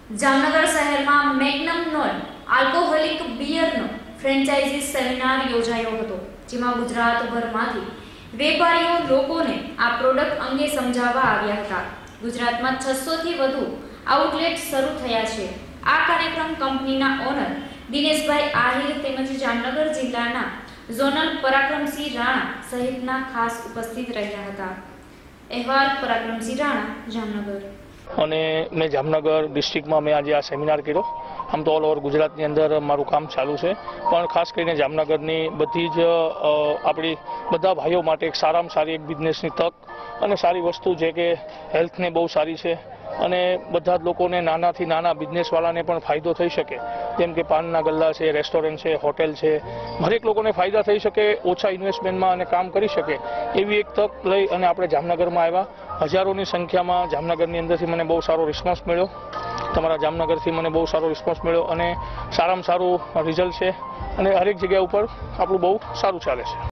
જામનગર શહેરમાં Magnum non alcoholic બિયરનો franchise seminar યોજાયો હતો, જેમાં ગુજરાતભરમાંથી વેપારીઓ લોકોને આ પ્રોડક્ટ અંગે સમજાવવા આવ્યા હતા। ગુજરાતમાં 600 થી વધુ આઉટલેટ શરૂ થયા છે। આ કાર્યક્રમ કંપનીના ઓનર દિનેશભાઈ આહિર તેમજ જામનગર જિલ્લાના ઝોનલ પરાક્રમસિંહ રાણા સહિતના ખાસ ઉપસ્થિત રહ્યા હતા। અહેવાલ પરાક્રમસિંહ રાણા, જામનગર। અને મેં જામનગર ડિસ્ટ્રિક્ટમાં મેં આજે આ સેમિનાર કર્યો। આમ તો ઓલ ઓવર ગુજરાતની અંદર મારું કામ ચાલુ છે, પણ ખાસ કરીને જામનગરની બધી જ આપણી બધા ભાઈઓ માટે એક સારામાં સારી એક બિઝનેસની તક અને સારી વસ્તુ છે કે હેલ્થને બહુ સારી છે અને બધા જ લોકોને નાનાથી નાના બિઝનેસવાળાને પણ ફાયદો થઈ શકે, જેમ કે પાનના ગલ્લા છે, રેસ્ટોરન્ટ છે, હોટેલ છે, દરેક લોકોને ફાયદા થઈ શકે, ઓછા ઇન્વેસ્ટમેન્ટમાં અને કામ કરી શકે એવી એક તક લઈ અને આપણે જામનગરમાં આવ્યા। હજારોની સંખ્યામાં જામનગરની અંદરથી મને બહુ સારો રિસ્પોન્સ મળ્યો, તમારા જામનગરથી મને બહુ સારો રિસ્પોન્સ મળ્યો અને સારામાં સારું રિઝલ્ટ છે અને હરેક જગ્યા ઉપર આપણું બહુ સારું ચાલે છે।